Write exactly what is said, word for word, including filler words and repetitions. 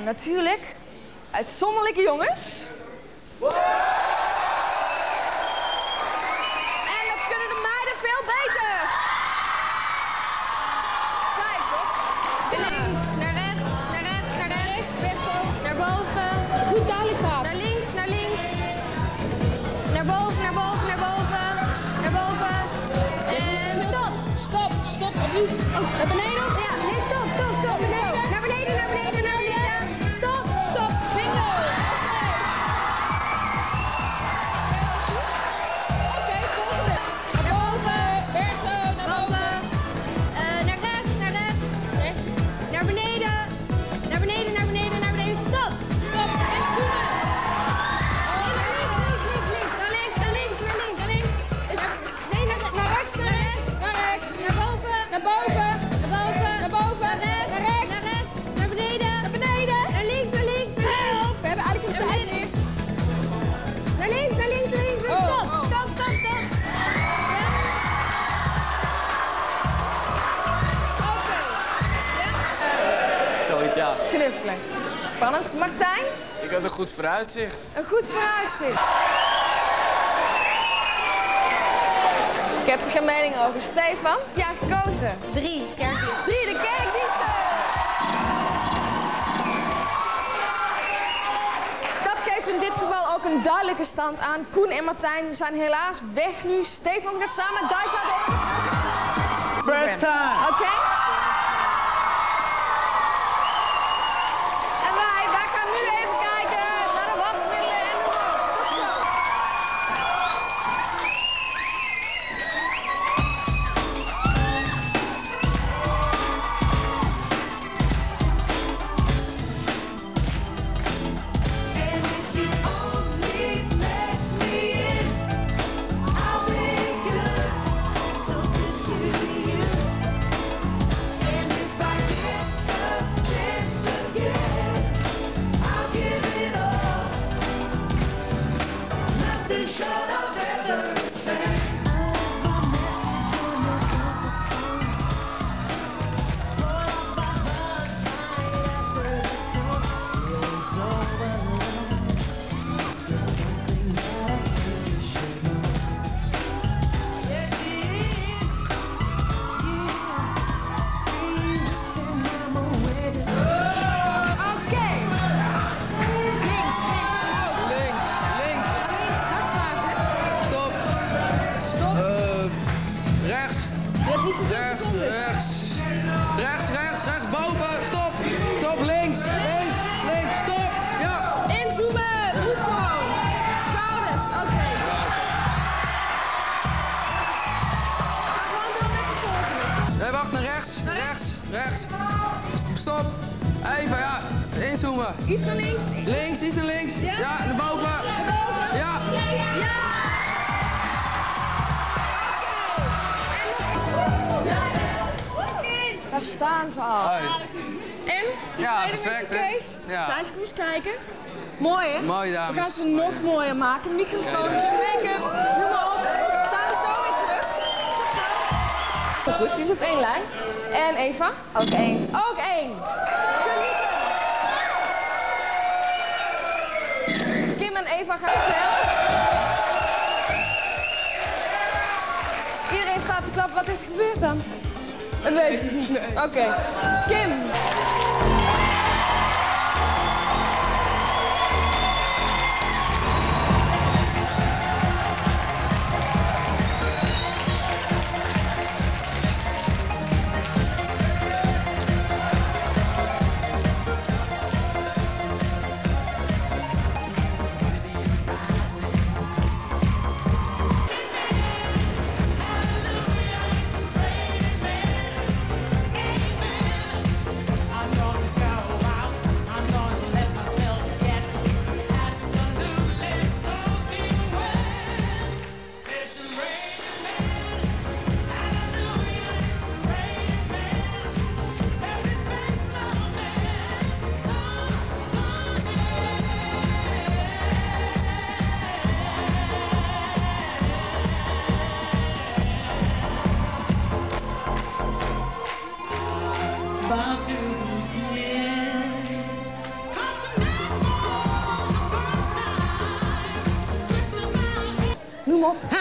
natuurlijk uitzonderlijke jongens. En dat kunnen de meiden veel beter. Zij, klopt. Links, naar rechts, naar rechts, naar rechts. Berto. Naar boven. Goed duidelijk gaat. Naar links, naar links. Naar boven, naar boven, naar boven. Naar boven. En stop. Stop, stop. En nu? Oh, naar beneden? Ja, nee, stop, stop, stop. Naar beneden? Naar beneden, naar beneden, naar beneden. Stop. Stop. Bingo. Oké, volgende. Naar boven. Berto, naar boven. Uh, naar rechts, naar rechts. Rechts. Naar beneden. Naar beneden, naar beneden, naar beneden. Stop. Stop. En zoomen. Links, links, links, links. Naar links, naar links, naar links. Naar links. Is Nee, naar, naar rechts, naar rechts. Naar rechts. Naar boven. Naar boven. Naar boven. Naar boven. Naar rechts. Naar rechts. Naar rechts. Naar beneden. Naar beneden. Naar links, naar links, naar links. We hebben eigenlijk een tijd nu. Naar links, naar links, naar links. Oh, Stop, oh. stop, stop, stop. Oké. Zoiets, ja. Knuffelen. Spannend. Martijn, Ik had een goed vooruitzicht. een goed vooruitzicht. Ik heb er geen mening over. Stefan? Ja, gekozen. Drie, kerkdienst. Drie, de kerkdiensten. Dat geeft in dit geval ook een duidelijke stand aan. Koen en Martijn zijn helaas weg nu. Stefan gaat samen met Dijsa door. First time. Oké. En wij, wij gaan nu even kijken naar de wasmiddelen en noem maar op. Tot zo. Oké. Links, links, omhoog. Links, links. Naar links, hard praten. Stop. Stop. Uh, rechts. Je hebt niet zoveel Rechts, secondes. rechts. Rechts, rechts, rechts. Boven. Stop. Stop. Links, links, links. Stop. Ja. Inzoomen. Goed gewoon. Schouders. Oké. Ga gewoon door met de volgende. Nee, wacht. Naar rechts. Rechts, rechts. Stop. Even, ja. Inzoomen. Iets naar links. Links, iets naar links. Ja? Ja, naar boven. Naar boven. Ja. Ja. Oké. Daar staan ze al. Hoi. En? Ja, Tevreden perfect, met hè? je keus? Ja. Thijs, kom eens kijken. Mooi, hè? Mooi, dames. We gaan ze nog mooier maken. Microfoons, make-up, noem maar op. Staan we zo weer terug. Tot zo. Goed, zie je het één lijn. En Eva? Ook één. Ook één. Genieten. Kim en Eva gaan vertellen. Iedereen staat te klappen. Wat is er gebeurd dan? Dat weet ze niet. Oké. Kim. op.